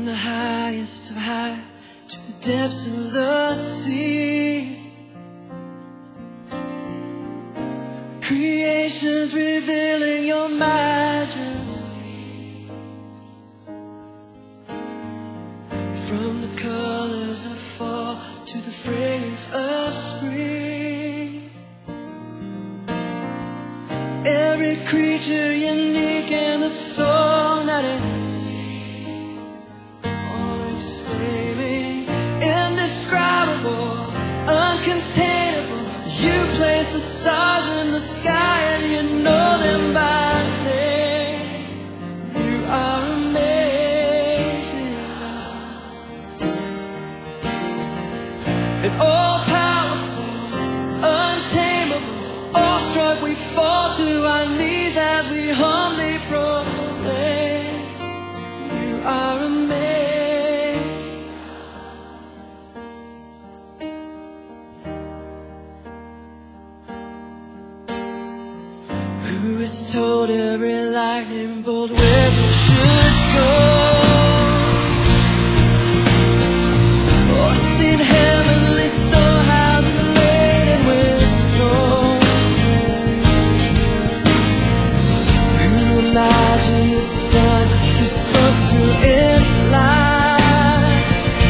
From the highest of high to the depths of the sea, creation's revealing your majesty. From the colors of fall to the fragrance of spring, every creature unique in the song that it sings, all exclaiming, indescribable, uncontainable. You place the stars in the sky and you know them by name. You are amazing, and all-powerful, untamable, awestruck we fall to our knees as we humbly proclaim, you are amazing. Who has told every lightning bolt where we should go, or seen heavenly storehouses laden with snow? Who imagined the sun gives source to its light,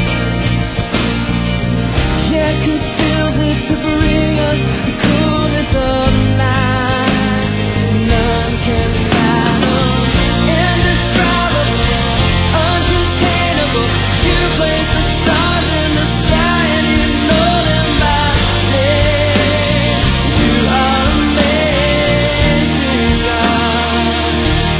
yet conceals it to bring us the coolness of night? None can fathom, indescribable, uncontainable. You place the stars in the sky and you know them by name. You are amazing, God.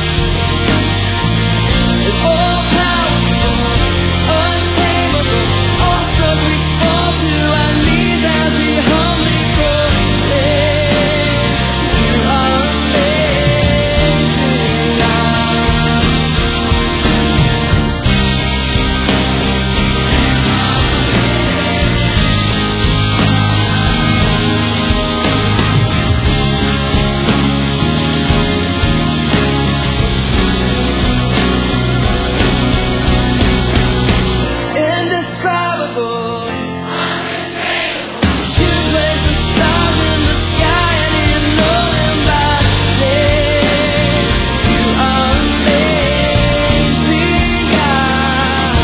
And all-powerful, untamable, awestruck we fall to our knees as we humbly proclaim, you are amazing, God. Indescribable, you place the stars in the sky and you know them by name. You are amazing, God.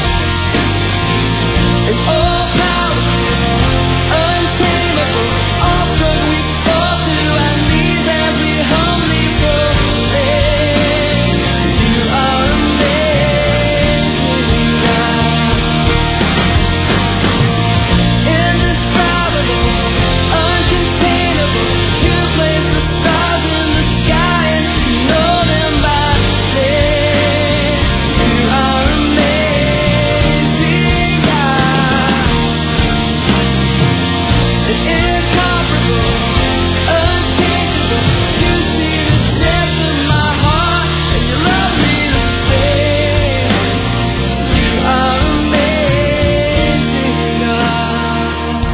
And all-powerful, untamable, awestruck we fall to our knees as we humbly proclaim, you are amazing, God. Indescribable, uncontainable, you place the stars in the sky and you know them by name. You are amazing, God. And incomparable, unchangeable, you see the depths of my heart and you love me the same. You are amazing, God.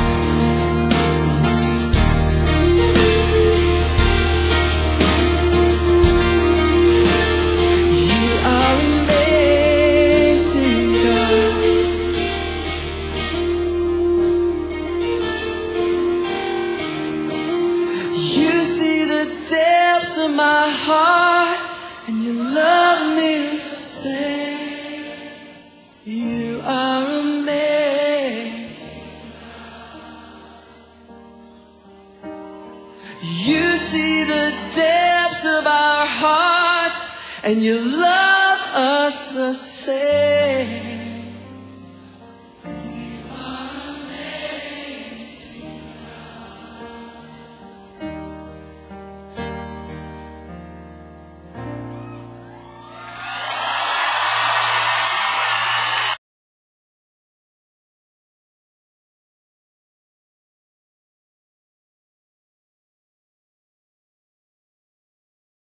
You are amazing, God. You see the depths of my heart and you love me the same. You are amazing. You see the depths of our hearts and you love us the same.